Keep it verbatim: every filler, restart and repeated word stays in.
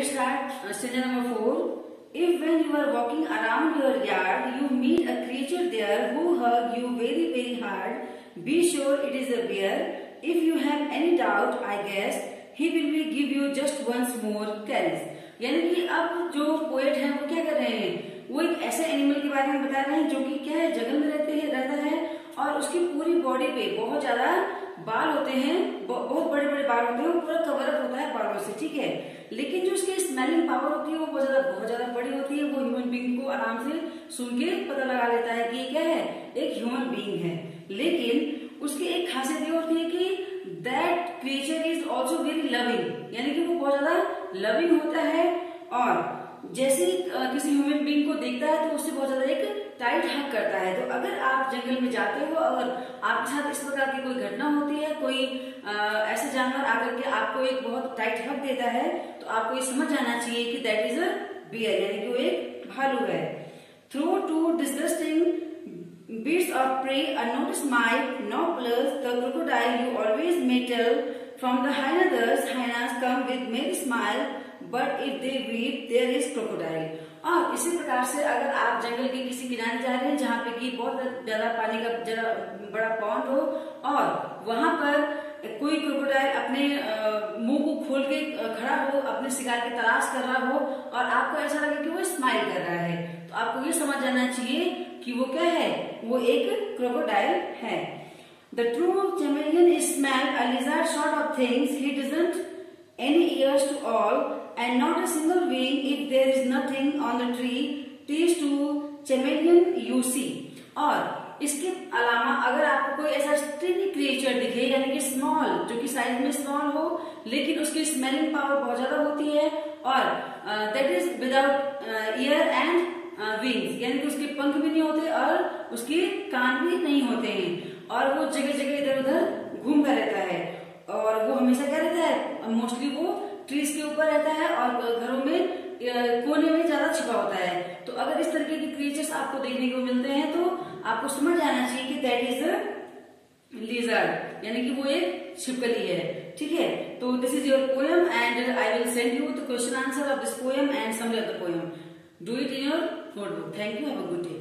let's start uh, stanza number four. If when you are walking around your yard, you meet a creature there who hug you very very hard, be sure it is a bear. If you have any doubt, I guess he will be give you just once more caress. यानी कि अब जो poet है वो क्या कर रहे हैं, वो एक ऐसे एनिमल के बारे में बता रहे हैं जो कि क्या है, जंगल में रहते हैं रहता है और उसकी पूरी बॉडी पे बहुत ज्यादा बाल होते हैं, बहुत बड़े बड़े बाल होते हैं, वो पूरा कवर अप होता है बालों से, ठीक है। लेकिन जो उसकी स्मेलिंग पावर होती है वो बहुत ज्यादा बहुत ज्यादा बड़ी होती है। वो ह्यूमन बीइंग को आराम से सुन के पता लगा लेता है कि ये क्या है, एक ह्यूमन बीइंग है। लेकिन उसकी एक खासियत ये होती है कि that creature is also very loving, यानी कि वो बहुत ज्यादा लविंग होता है और जैसे किसी ह्यूमन बीइंग को देखता है तो उससे बहुत ज्यादा एक टाइट हक करता है। तो अगर आप जंगल में जाते हो, अगर आपके साथ इस प्रकार की कोई घटना होती है, कोई आ, ऐसे जानवर आकर के आपको एक बहुत टाइट हक देता है, तो आपको ये समझ जाना चाहिए कि दैट इज अ बियर, यानी कि वो एक भालू है। Through two disgusting beasts of prey, a notice might Nauplus, the crocodile you always may tell. From the hyenas, hyenas come with merry smile, but if they weep, there is crocodile. और इसी प्रकार से अगर आप जंगल के किसी किनारे जा रहे हैं जहाँ पे कि बहुत ज्यादा पानी का जरा बड़ा पॉन्ड हो और वहां पर कोई क्रोकोडाइल अपने मुंह को खोल के खड़ा हो, अपने शिकार की तलाश कर रहा हो और आपको ऐसा लगे कि वो स्माइल कर रहा है, तो आपको ये समझ जाना चाहिए कि वो क्या है, वो एक क्रोकोडाइल है। The true chameleon is smelled a lizard sort of things. He doesn't any ears to all and not a single wing if there is nothing on the tree. Tis to chameleon you see. और इसके अलावा अगर आपको कोई ऐसा स्ट्रेनी creature दिखे, यानी कि स्मॉल, जो कि साइज में स्मॉल हो लेकिन उसकी स्मेलिंग पावर बहुत ज्यादा होती है और that is without ear and wings, यानी कि उसके पंख भी नहीं होते और उसके कान भी नहीं होते हैं और वो जगह जगह इधर उधर घूमता रहता है और वो हमेशा क्या रहता है, मोस्टली वो ट्रीज के ऊपर रहता है और घरों में कोने में ज्यादा छिपा होता है। तो अगर इस तरीके के क्रिएचर्स आपको देखने को मिलते हैं तो आपको समझ जाना चाहिए कि दैट इज अ लिजर्ड, यानी कि वो एक छिपकली है, ठीक है। तो this is your poem and I will send you the question answer of this poem and summary of the poem. Do it in your notebook. Thank you. Have a good day.